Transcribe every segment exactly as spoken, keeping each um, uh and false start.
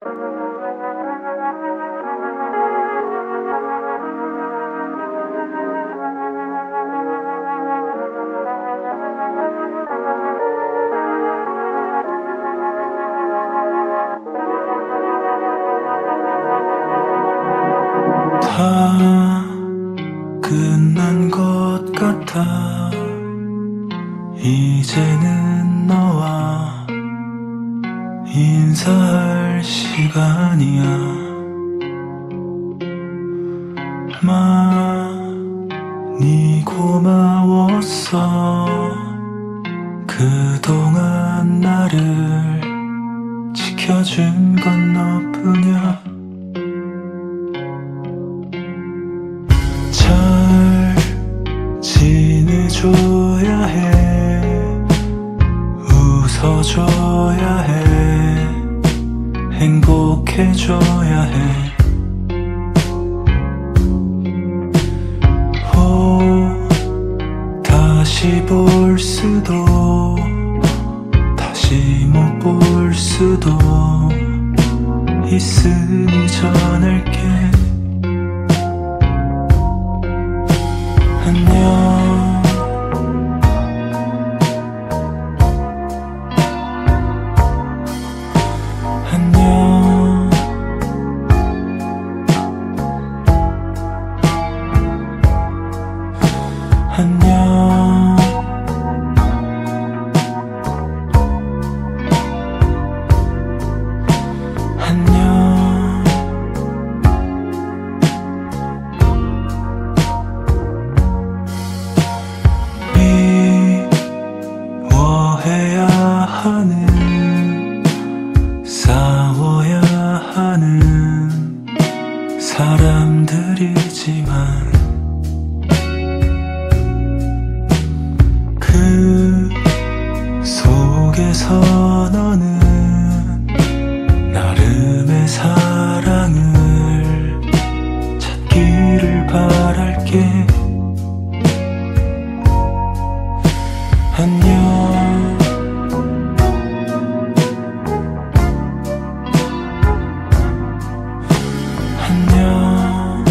다 끝난 것 같아. 이제는 너와 인사할 시간이야. 많이 고마웠어. 그동안 나를 지켜준 건 너뿐이야. 잘 지내줘야 해. 웃어줘야 해. 행복해줘야 해. 오, 다시 볼 수도 다시 못 볼 수도 있으니 전할게. 안녕. 안녕. 안녕. 안녕. 미워해야 하는, 싸워야 하는 사람들이지만 그 속에서 너는 나름의 사랑을 찾기를 바랄게. 안녕. 안녕.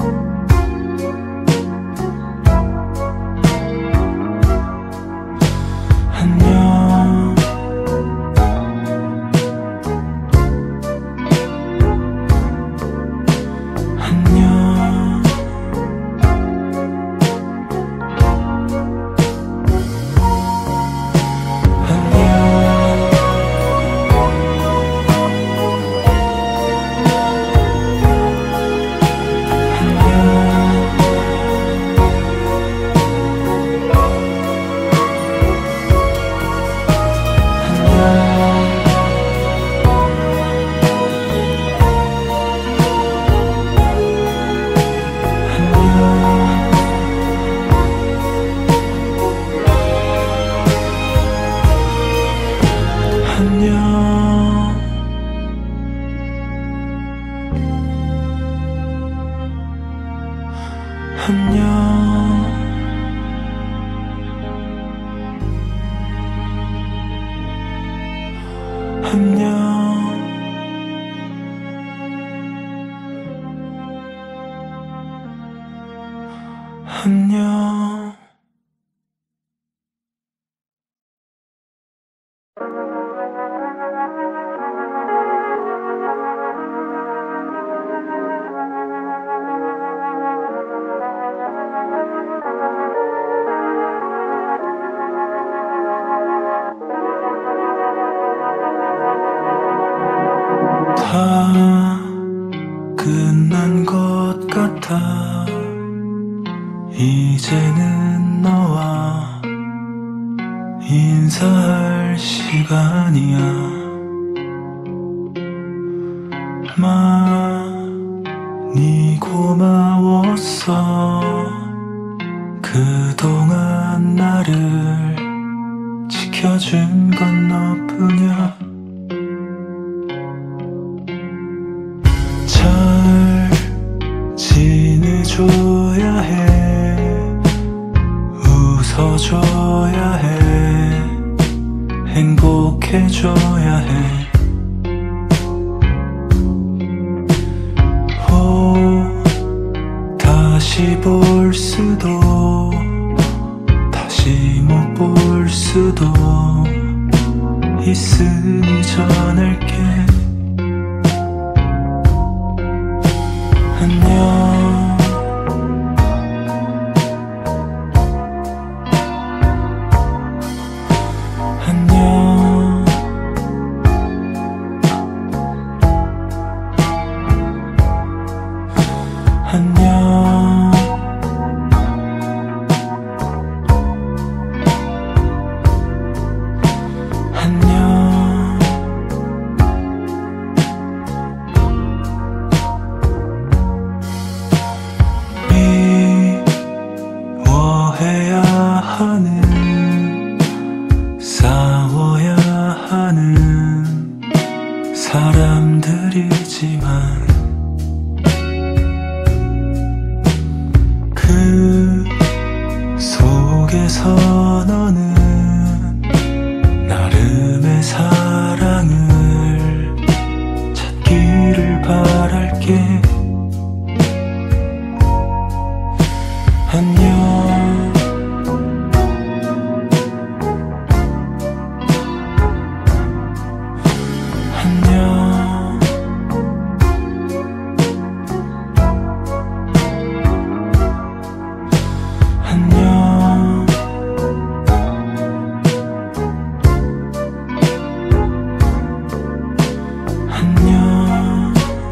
안녕. 안녕. 안녕. 다 끝난 것 같아. 이제는 너와 인사할 시간이야. 많이 고마웠어. 그동안 나를 지켜준 건 너뿐이야. 잘 지내줘야 해. 웃어줘야 해. 행복해줘야 해. 다시 볼 수도 다시 못 볼 수도 있으니 전할게. 안녕. 안녕. 안녕. 안녕. 미워해야 하는, 싸워야 하는 사람들이지만 그 속에서 너는 나름의 사랑을 찾기를 바랄게. 안녕. 안녕. 안녕. 안녕.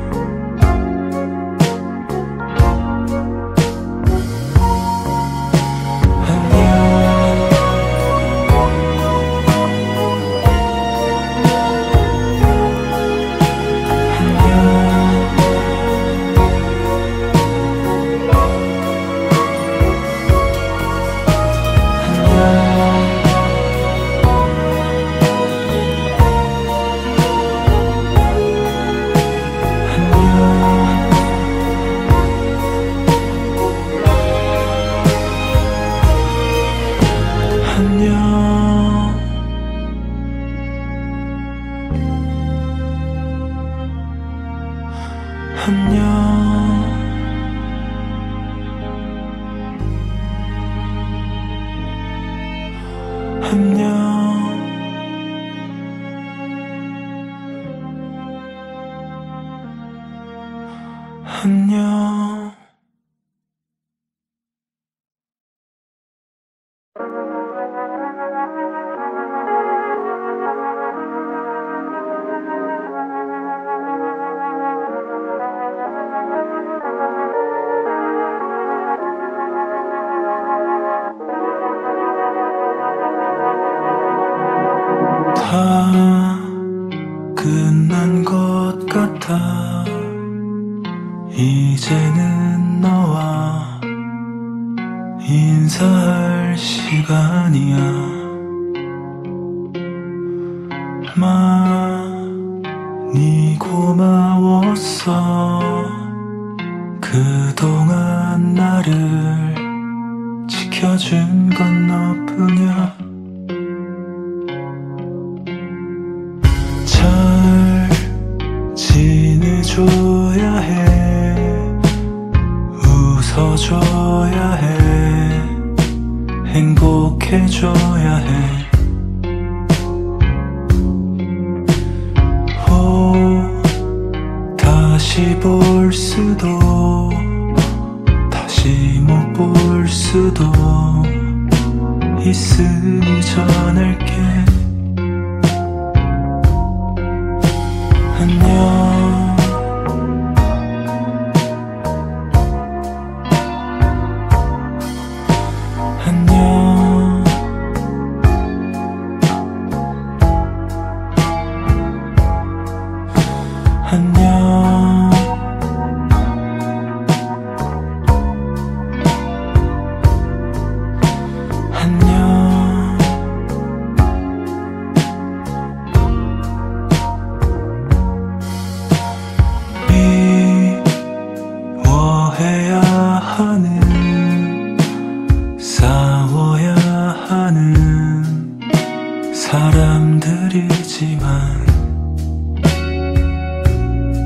안녕. 다 끝난 것 같아. 이제는 너와 인사할 시간이야. 많이 고마웠어. 그동안 나를 지켜준 건 너뿐이야. 잘 지내줘야 해. 웃어줘야 해. 행복해줘야 해. 오, 다시 볼 수도 다시 못 볼 수도 있으니 전할게. 안녕. 안녕. 안녕. 안녕. 미워해야 하는, 싸워야 하는 사람들이지만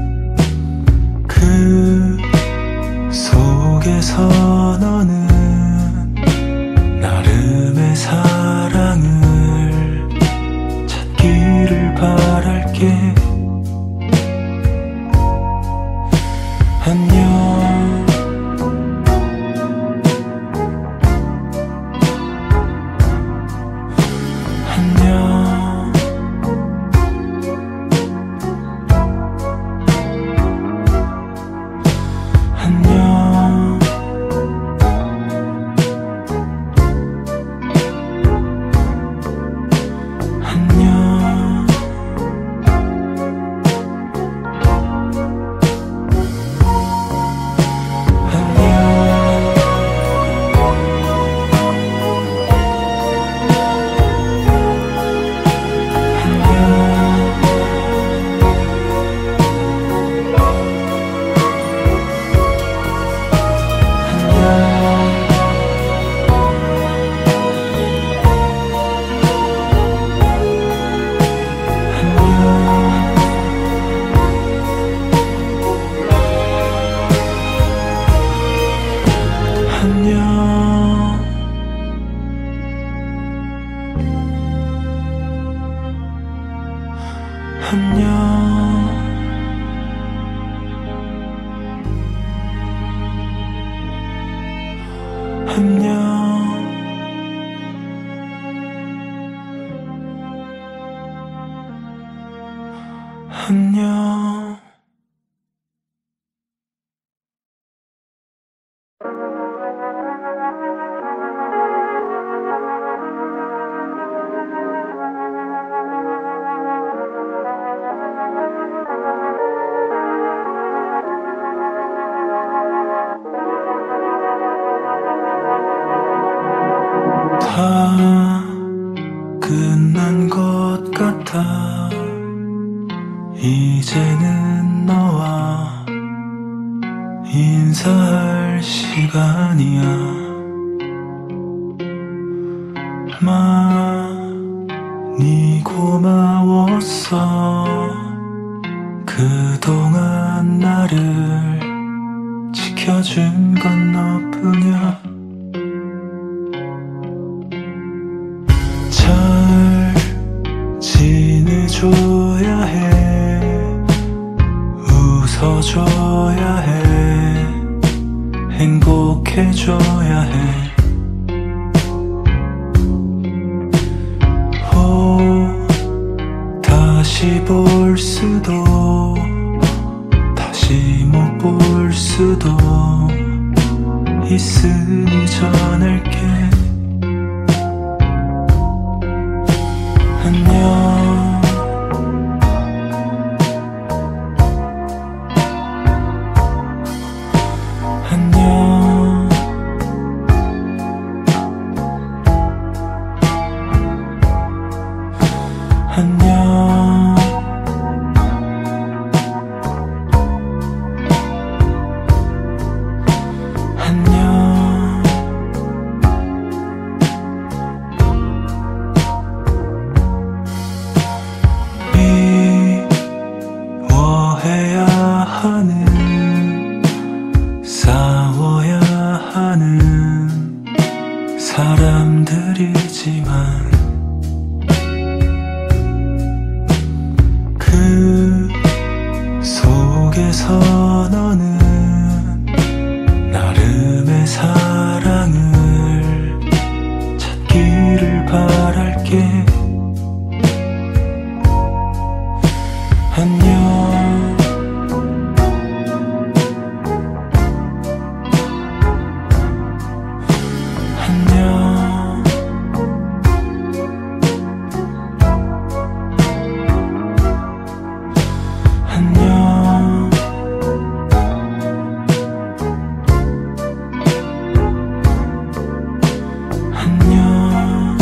이제는 너와 인사할 시간이야. 많이 고마웠어. 그동안 나를 지켜준 건 너뿐이야. 잘 지내줘야 해. 웃어줘야 해. 행복해줘야 해. 오, 다시 볼 수도 다시 못 볼 수도 있으니 전할게. 안녕. 안녕. 안녕. 안녕. 미워해야 하는, 싸워야 하는 사람들이지만 그 속에서 너는 나름의 사랑을 찾기를 바랄게. 안녕. 안녕. 안녕. 안녕.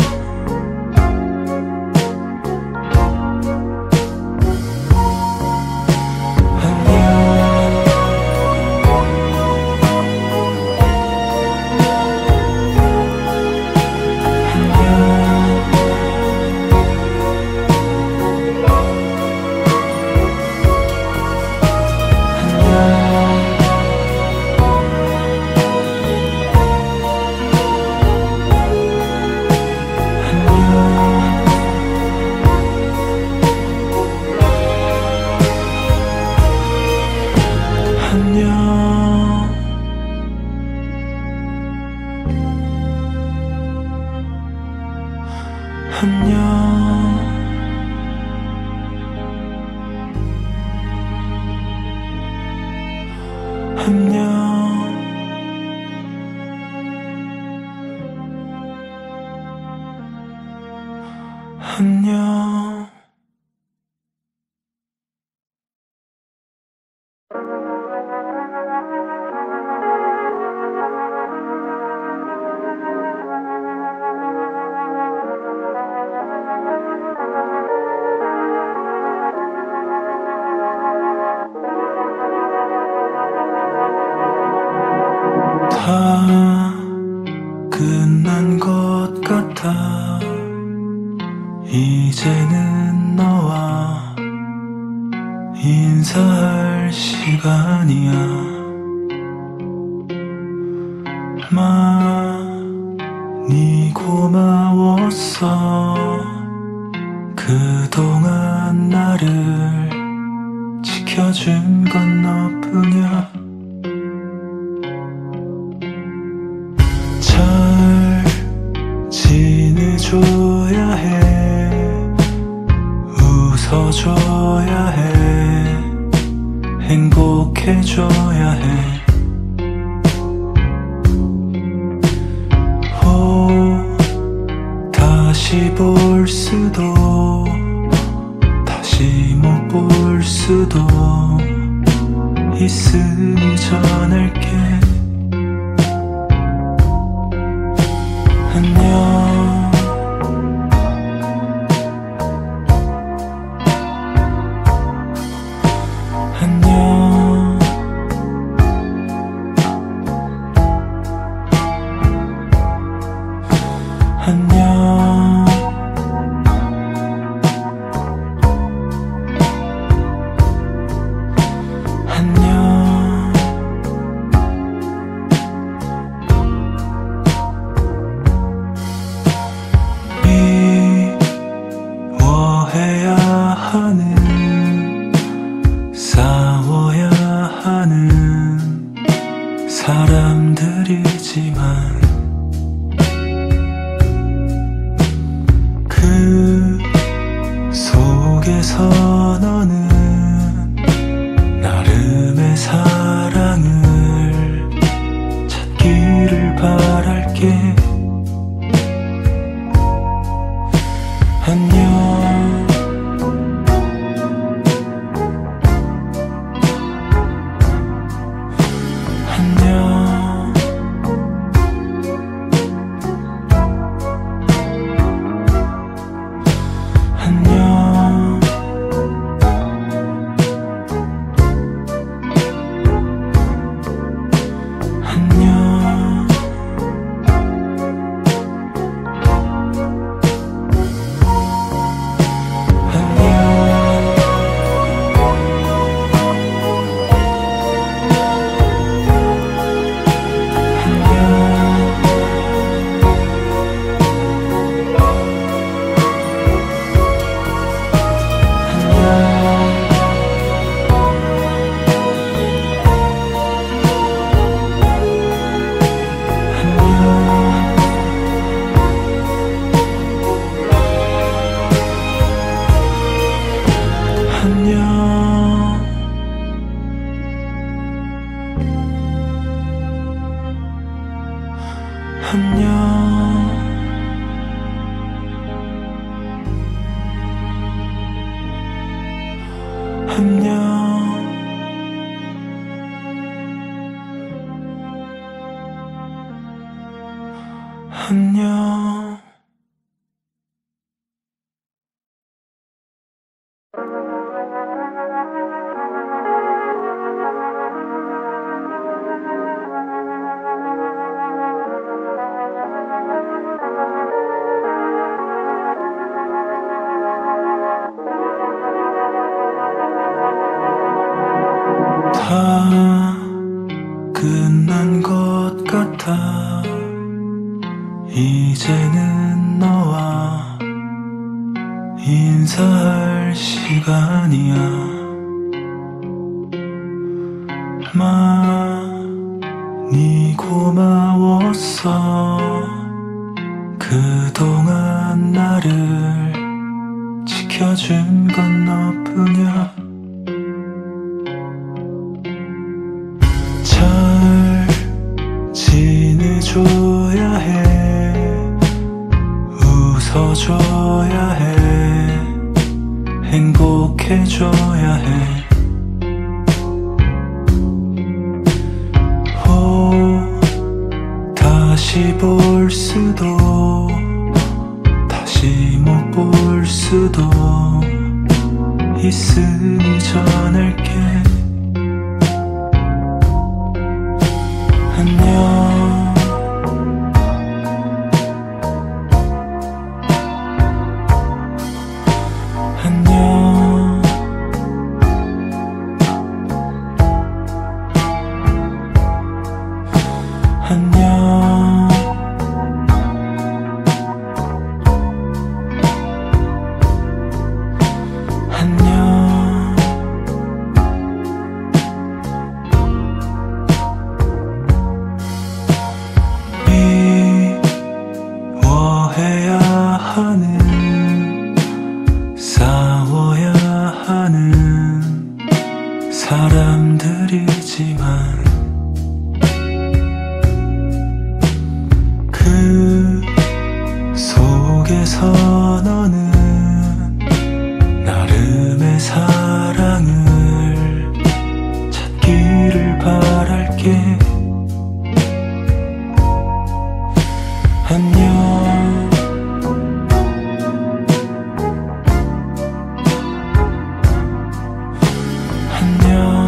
안녕. 다 끝난 것 같아. 이제는 너와 인사할 시간이야. 많이 고마웠어. 그동안 나를 지켜준 건 너뿐이야. 잘 지내줘야 해. 웃어줘야 해. 행복해줘야 해. 오, 다시 볼 수도 다시 못 볼 수도 있으니 전할게. 안녕. 안녕 안녕 안녕 미워해야 하는 싸워야 하는 사람들이지만 그 속에서 너는 나름의 사랑을 찾기를 바랄게. 안녕 안녕 안녕 안녕 안녕 다 끝난 것 같아. 이제는 너와 인사할 시간이야. 많이 고마웠어. 그동안 나를 지켜준 건 너뿐이야. 잘 지내줘야 해. 웃어줘야 해. 행복해줘야 해. 오, 다시 볼 수도 다시 못 볼 수도 있으니 전할게. 안녕 안녕 안녕 안녕 미워해야 하는 싸워야 하는 사람들이지만 그 속에서 너는 나름의 사랑을 찾기를 바랄게. 안녕 안녕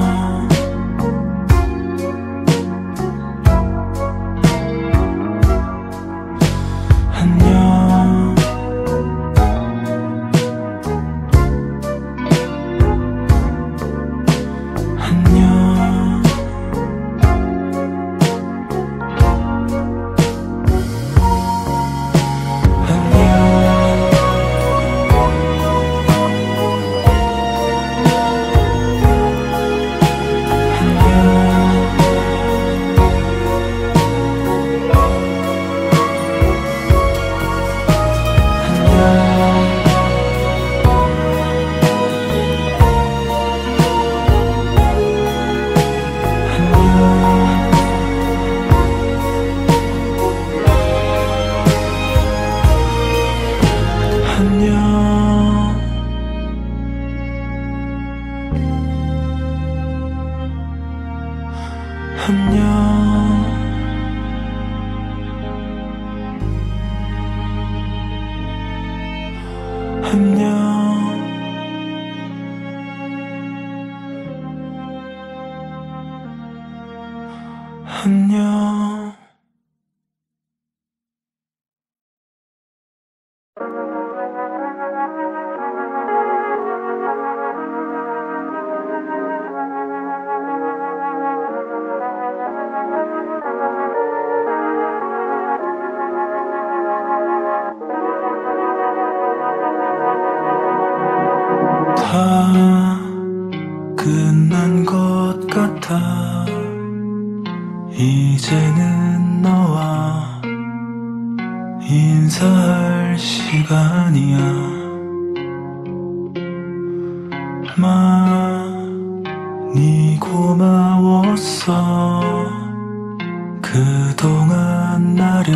안녕 안녕 안녕 다 끝난 것 같아 이제는 너와 인사할 시간이야 많이 고마웠어 그동안 나를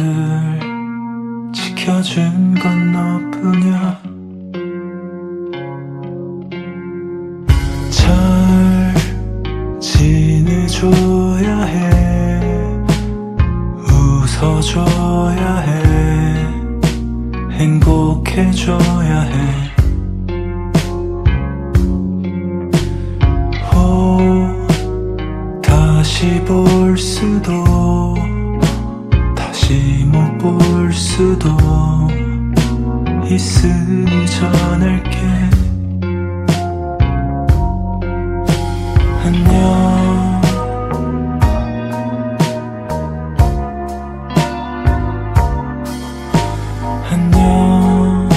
지켜준 건 너뿐이야 잘 지내줘야 해 웃어줘야 해 행복해줘야 해 오, 다시 볼 수도 다시 못 볼 수도 있으니 전할게 안녕 안녕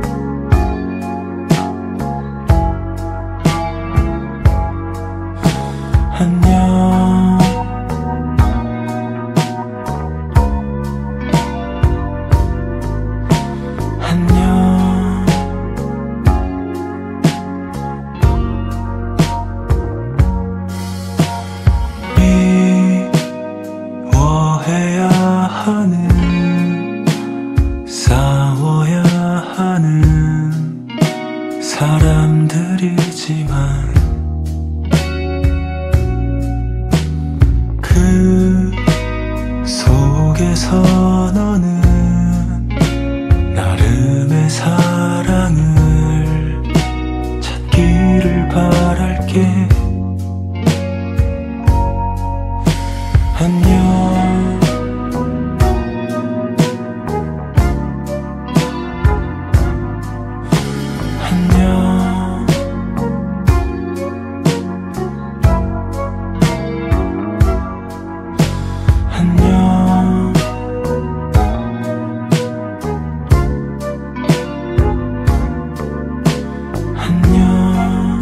안녕 안녕 미워해야 하는 싸워야 하는 사람들이지만 그 속에서 너는 나름의 사랑을 찾기를 바랄게 안녕 안녕 안녕 안녕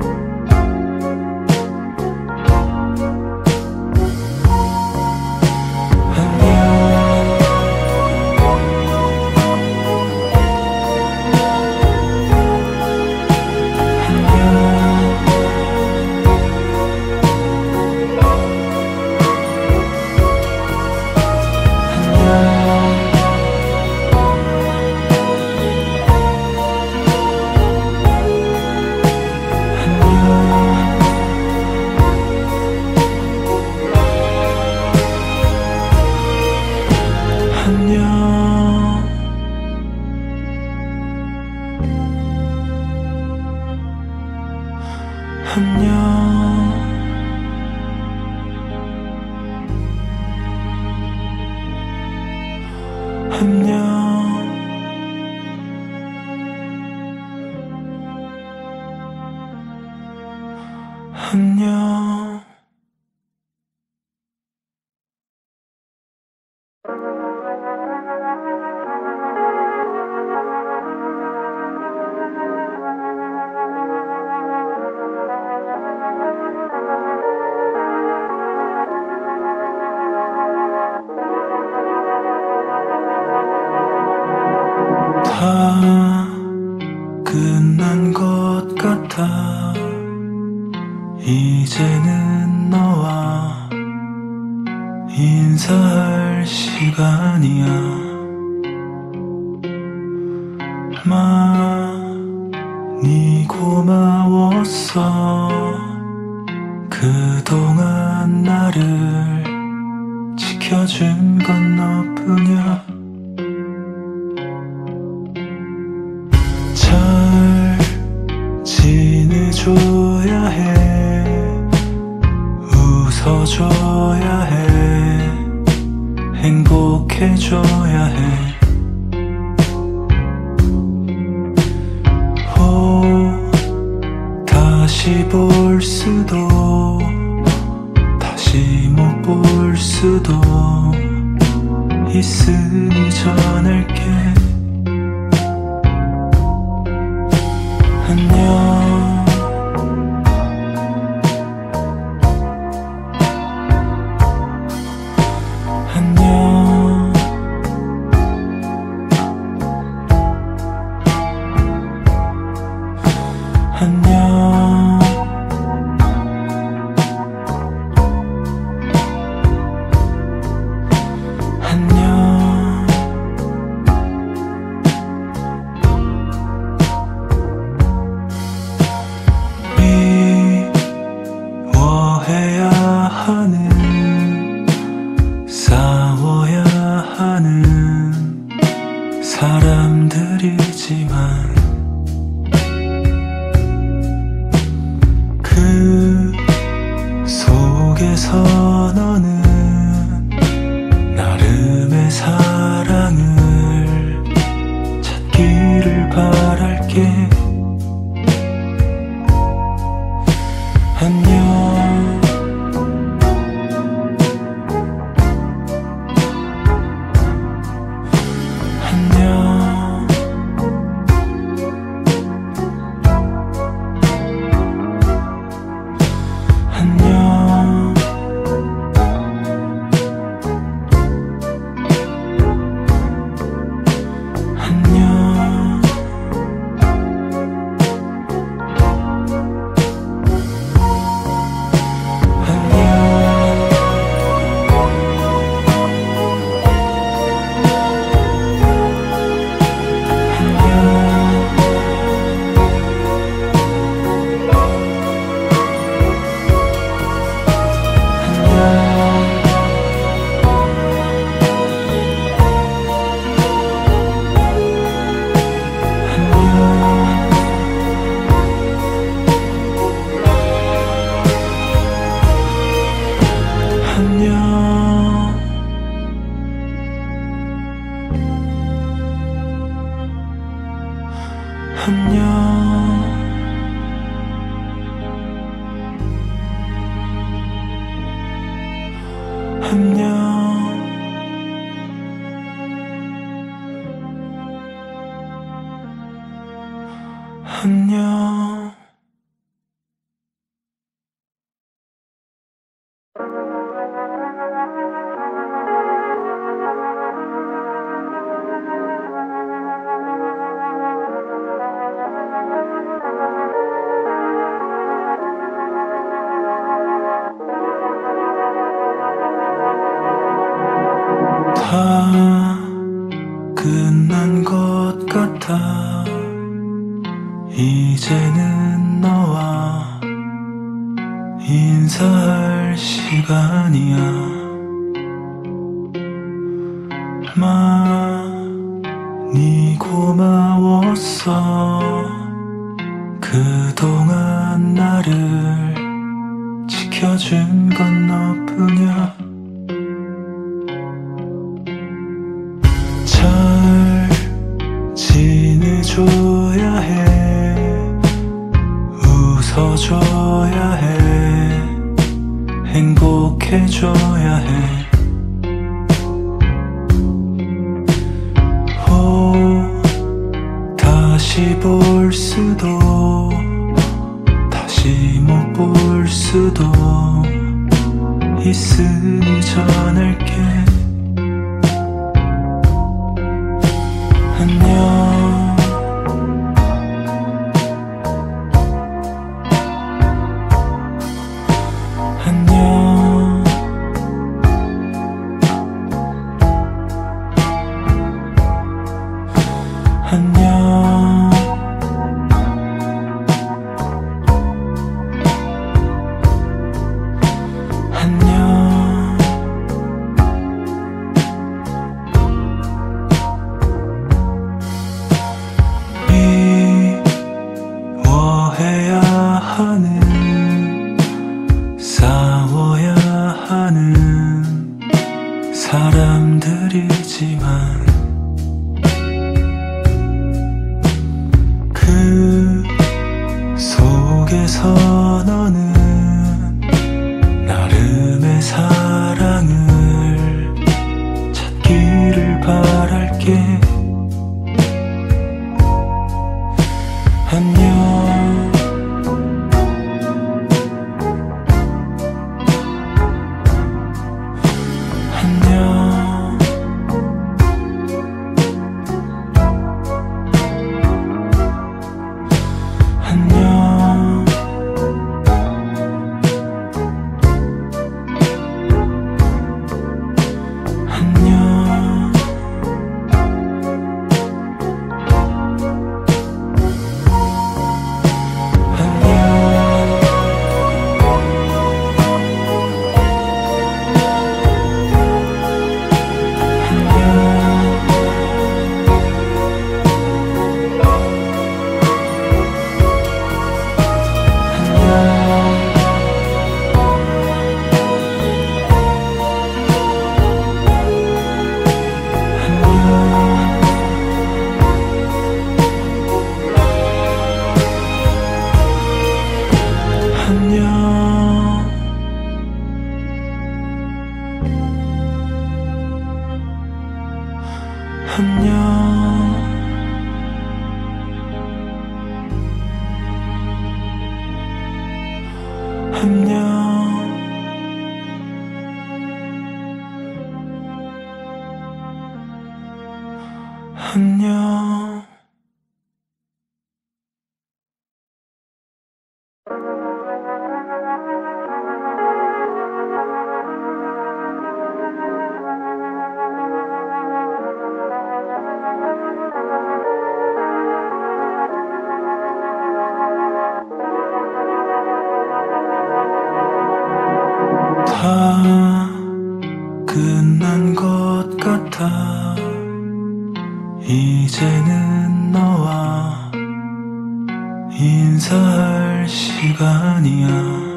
안녕 다 끝난 것 같아 이제는 너와 인사할 시간이야 많이 고마웠어 그동안 나를 지켜준 건 너뿐이야. 잘 지내줘야 해, 웃어줘야 해, 행복해줘야 해. 다시 볼 수도 다시 못 볼 수도 있으니 전할게. 안녕. 안녕. 안녕. 미워해야 하는, 싸워야 하는 사람들이지만 그 속에서 너는 나름의 사랑을 찾기를 바랄게. 안녕. 안녕. 안녕. 안녕. 안녕. 다 끝난 것 같아. 이제는 너와 인사할 시간이야. 많이 고마웠어. 그동안 나를 지켜준 건 너뿐이야. 잘 지내줘야 해, 웃어줘야 해, 행복해줘야 해. 오, 다시 볼 수도 다시 못 볼 수도 있으니 전할게. 안녕. 안녕. 안녕. 싸워야 하는 사람들이지만 그 속에서 너는 나름의 사랑을 찾기를 바랄게. 안녕. 안녕. 안녕. 안녕. 다 끝난 것 같아. 이제는 너와 인사할 시간이야.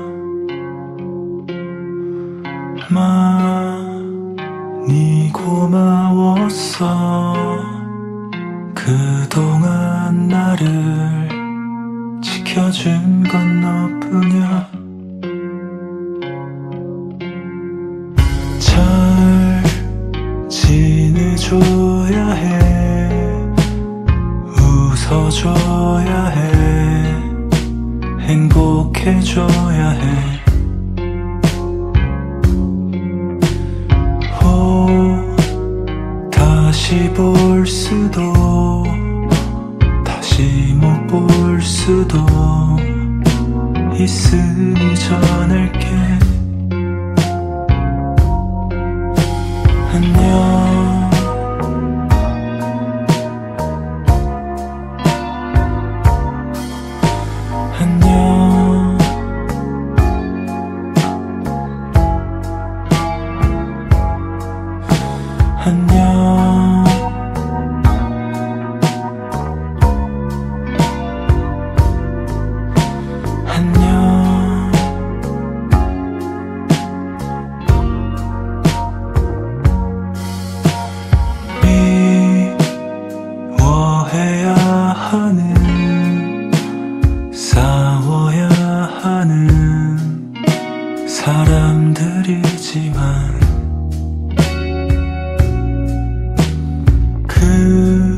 많이 고마웠어. 그동안 나를 지켜준 건 너뿐이야. 잘 지내줘야 해. 웃어줘야 해. 행복해줘야 해. 오, 다시 볼 수도 다시 못 볼 수도 있으니 전할게. 안녕. 안녕. 안녕. 안녕. 미워해야 하는, 싸워야 하는 사람들이지만 그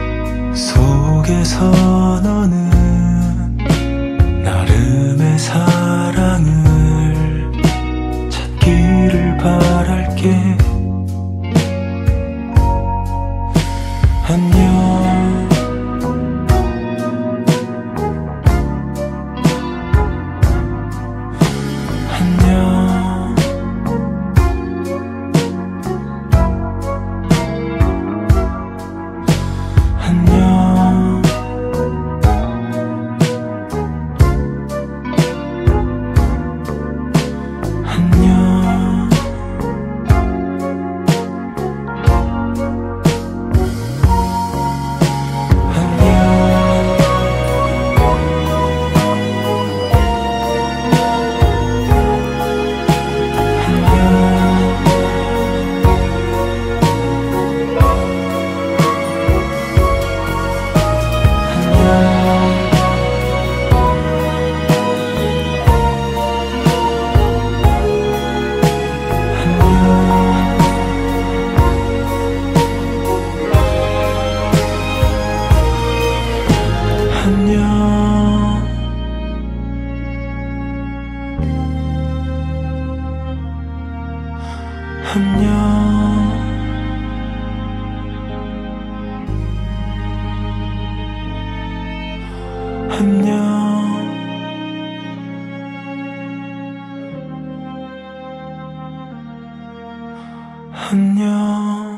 속에서 너는 나름의 사랑을 찾기를 바랄게. 안녕. 안녕. 안녕. 안녕. 안녕. 안녕.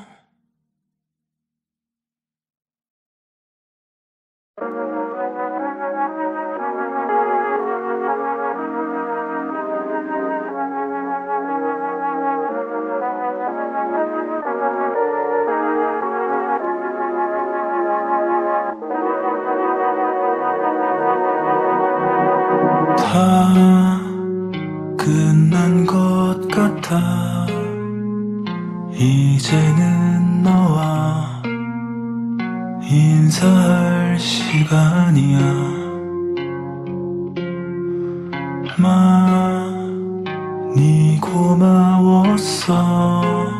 다 끝난 것 같아. 이제는 너와 인사할 시간이야. 많이 고마웠어.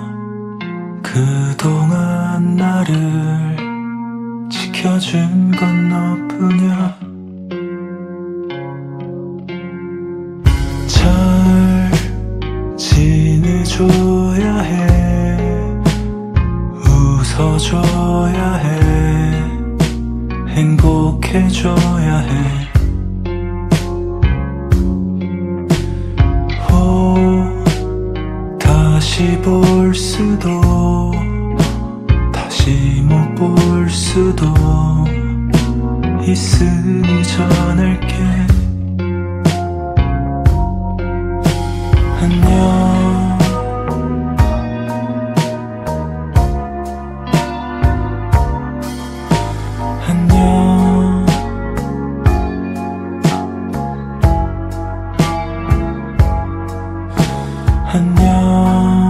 그동안 나를 지켜준 건 너뿐이야. 잘 지내줘야 해. 웃어줘야 해. 행복해줘야 해. 오, 다시 볼 수도 다시 못 볼 수도 있으니 전할게. 안녕. 안녕. 안녕.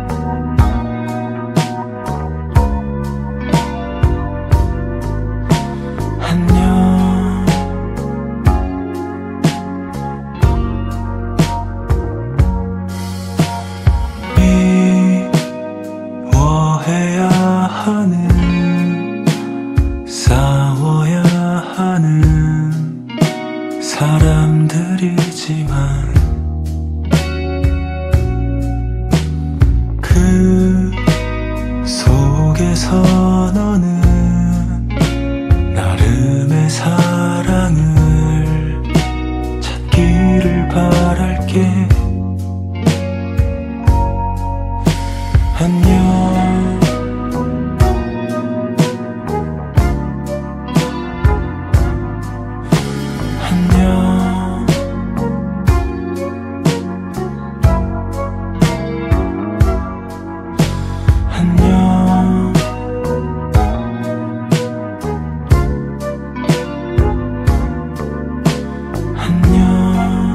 안녕. 미워해야 하는, 싸워야 하는 사람들이지만 그 속에서 너는 나름의 사랑을 찾기를 바랄게. 안녕. 안녕. 안녕. 안녕.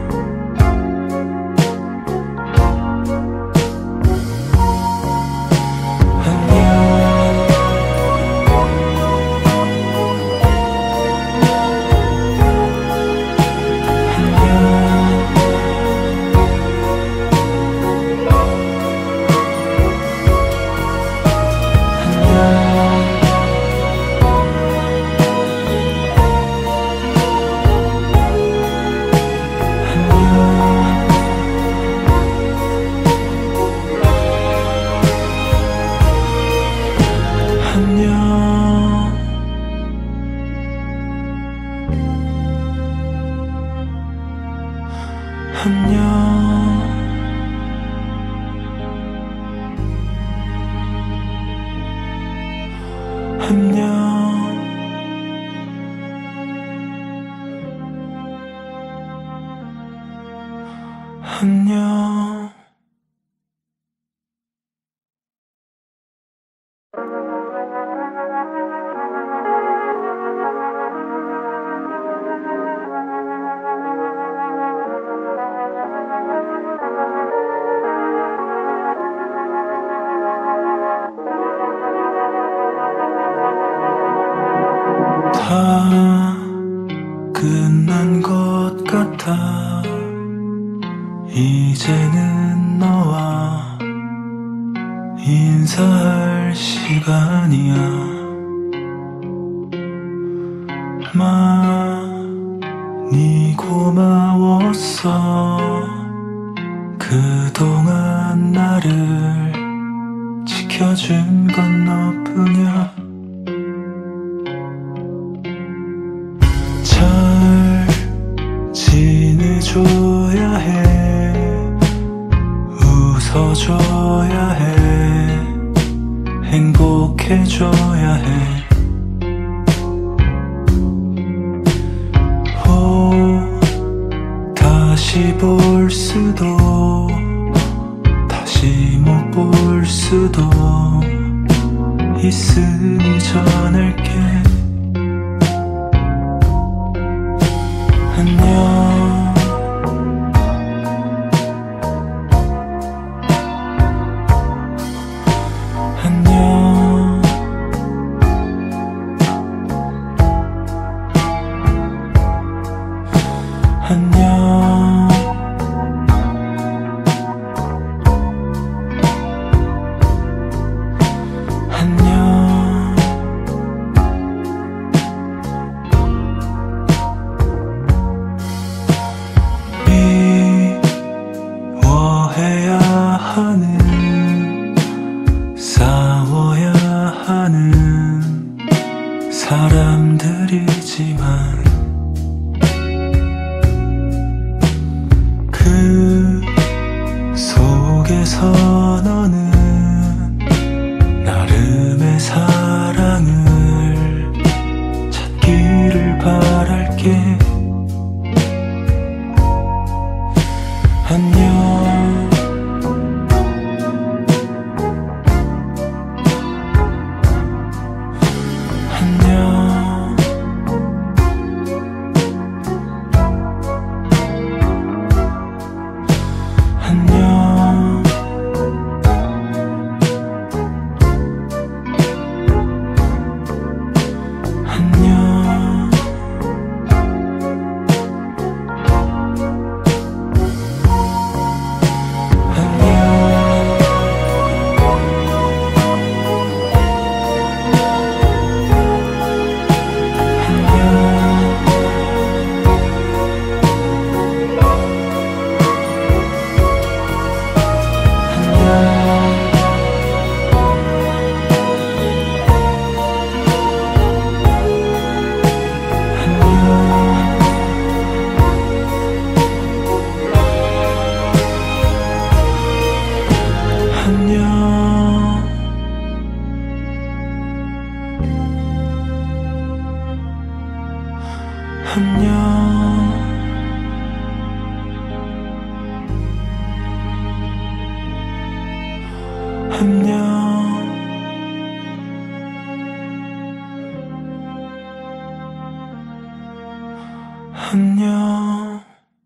안녕. 다 끝난 것 같아. 이제는 너와 인사할 시간이야. 많이 고마웠어. 그동안 그동안 나를 지켜준 건 너뿐이야. 잘 지내줘야 해, 웃어줘야 해, 행복해줘야 해. 다시 볼 수도 다시 못 볼 수도 있으니 전할게. 안녕. 안녕. 안녕. 안녕. 미워해야 하는, 싸워야 하는 사람들이지만 그 속에서 너는 나름의 사랑을 찾기를 바랄게. 안녕. 안녕. 안녕. 안녕. 안녕.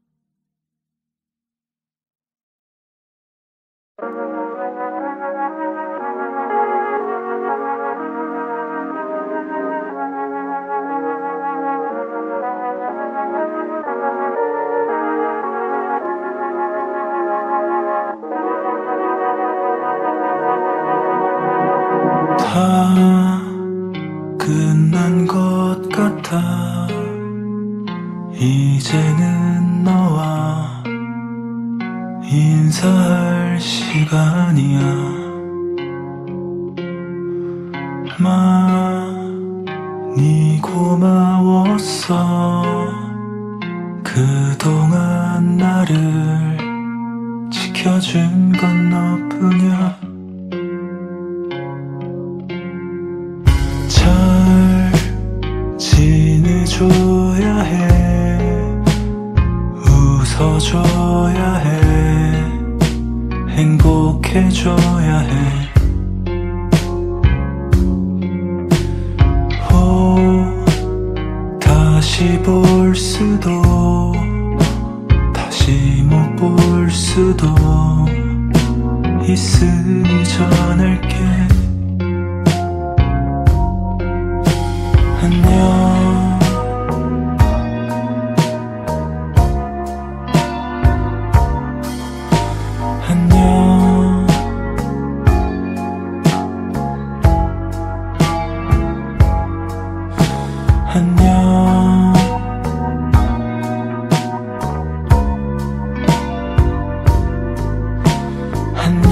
다 끝난 것 같아. 이제는 너와 인사할 시간이야. 많이 고마웠어. 그동안 나를 지켜준 건 너뿐이야. 잘 지내줘야 해, 웃어줘야 해, 행복해줘야 해. 오, 다시 볼 수도 다시 못 볼 수도 있으니 전할게. 안녕. 안녕. 안녕. 안녕.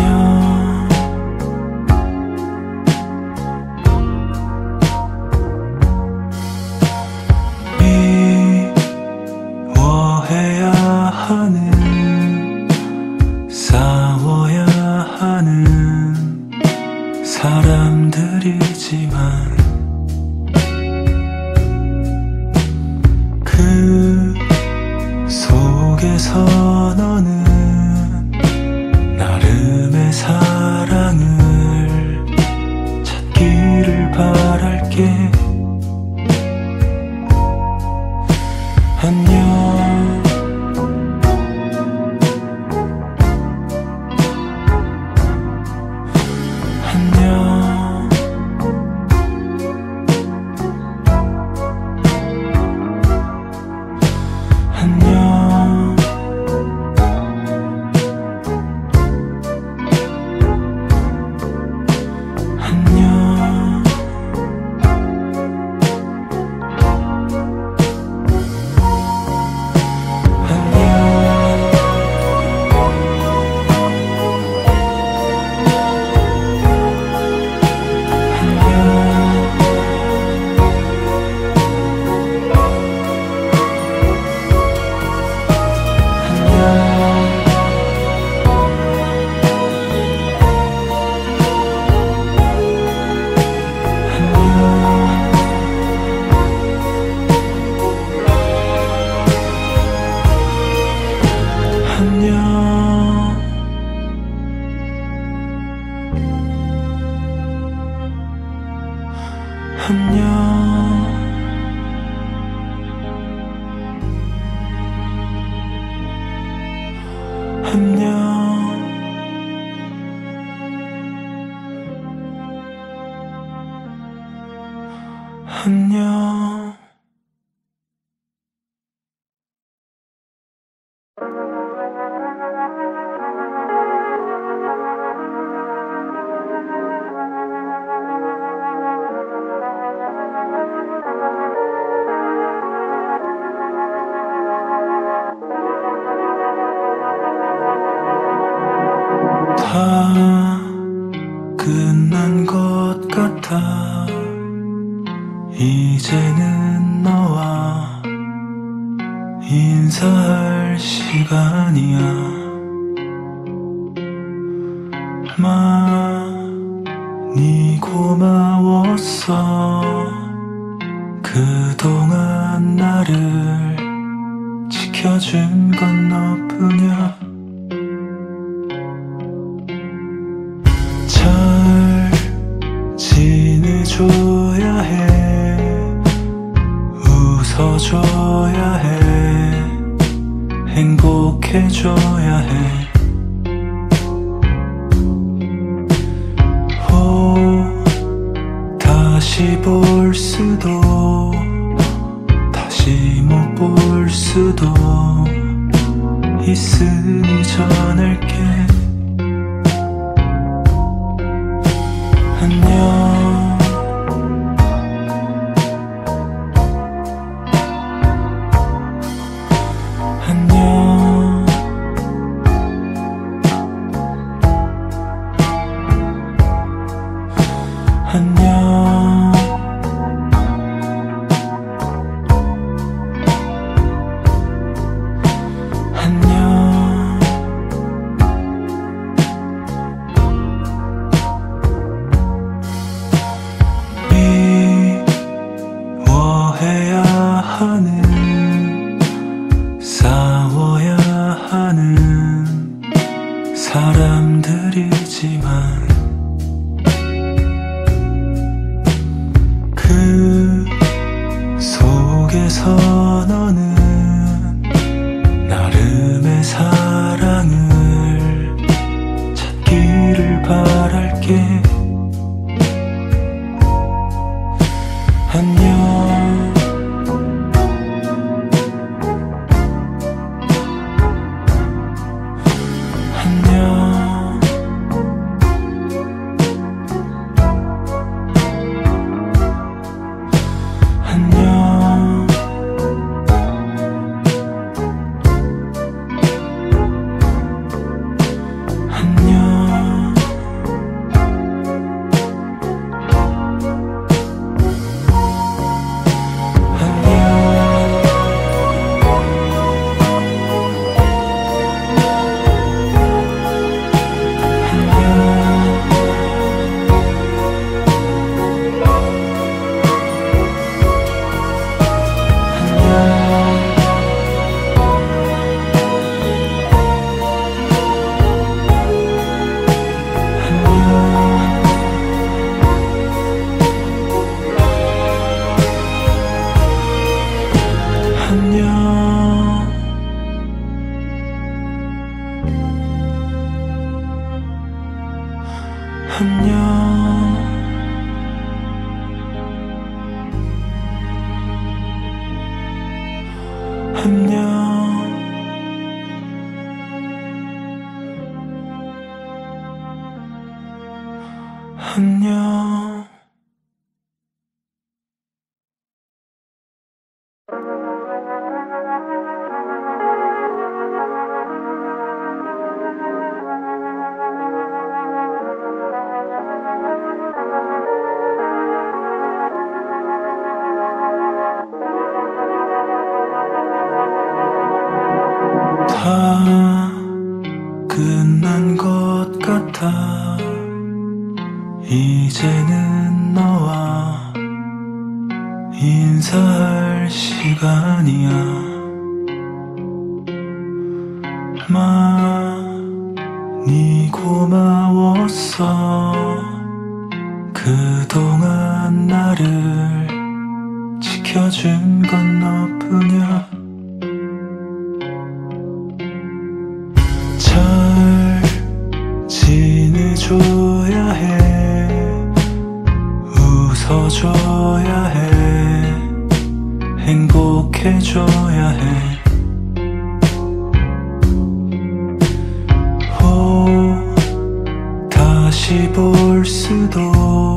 다 끝난 것 같아. 이제는 너와 인사할 시간이야. 많이 고마웠어. 그동안 나를 지켜준 건 너뿐이야. 잘 지내줘야 해. 웃어줘야 해. 행복해줘야 해. 오, 다시 볼 수도 다시 못 볼 수도 있으니 전할게. 안녕. 안녕. 안녕. 미워해야 하는, 싸워야 하는 사람들이지만 그 속에서 너는 나름의 사랑을 찾기를 바랄게. 안녕. 안녕. 안녕. 안녕. 안녕. 안녕. 안녕. 다 끝난 것 같아. 이제는 너와 인사할 시간이야. 많이 고마웠어. 그동안 나를 지켜준 건 너뿐이야. 잘 지내줘야 해. 웃어줘야 해. 행복해줘야 해. 오, 다시 볼 수도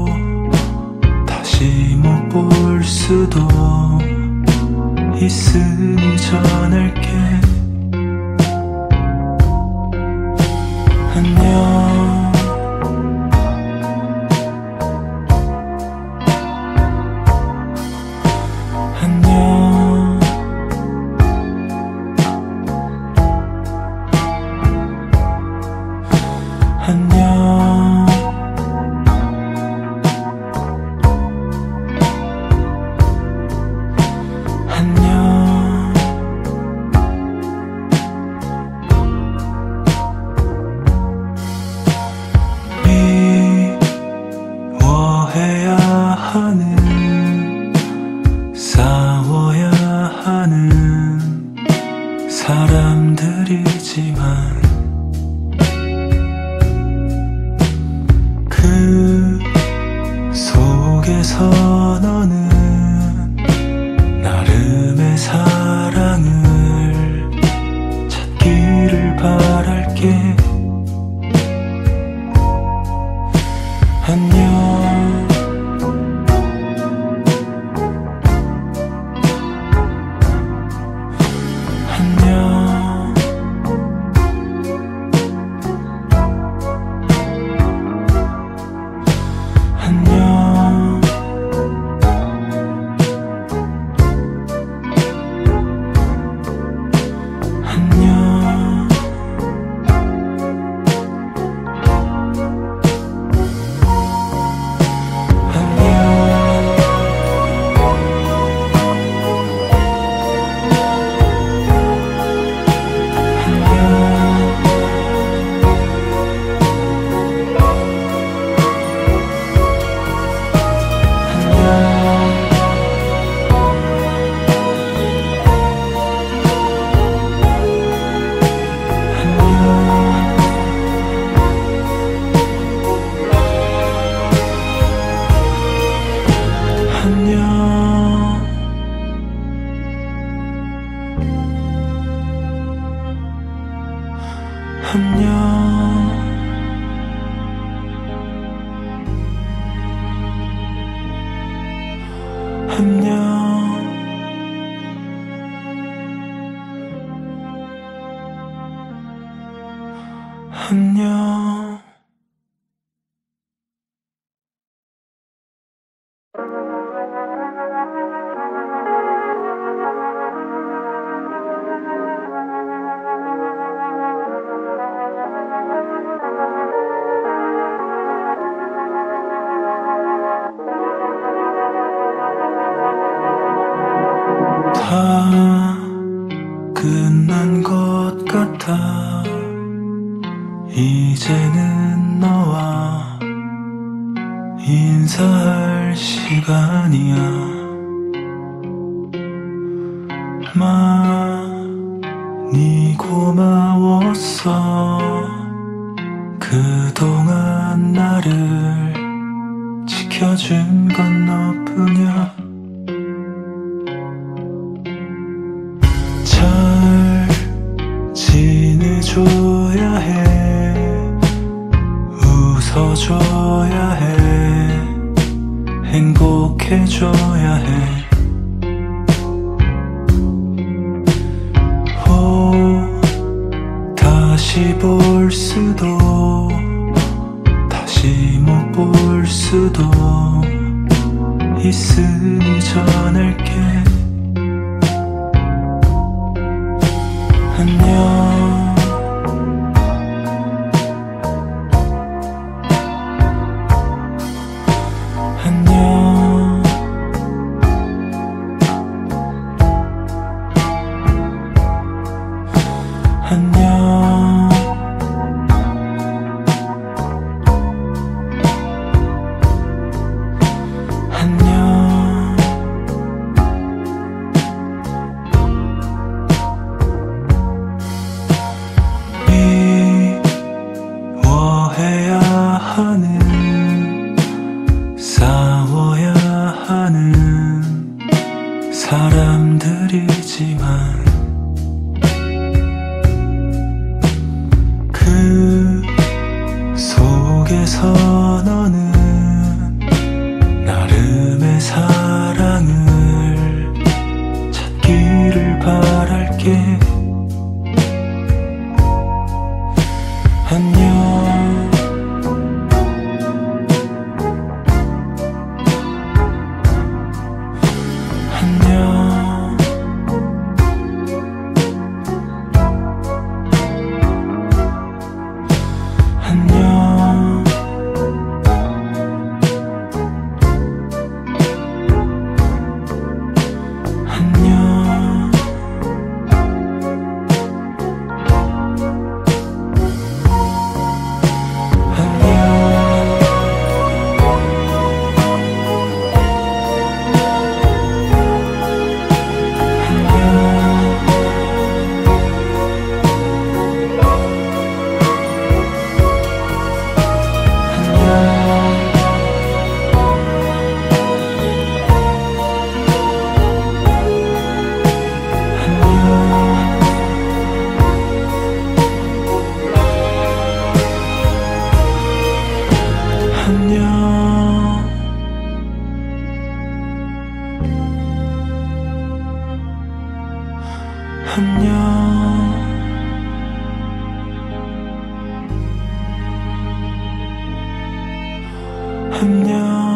다시 못 볼 수도 있으니 전할게. 안녕. 안녕. 다 끝난 것 같아. 이제는 너와 인사할 시간이야. 많이 고마웠어. 그동안 나를 지켜준 건 너뿐이야. 잘 지내줘야 해. 웃어줘야 해. 행복해줘야 해. 오, 다시 볼 수도 다시 못 볼 수도 있으니 전할게. 안녕. 안녕. 안녕. 안녕. 미워해야 하는, 싸워야 하는 사람들이지만 그 속에서 너는 나름의 사랑을 찾기를 바랄게. 안녕. 안녕. 안녕. 안녕. 안녕.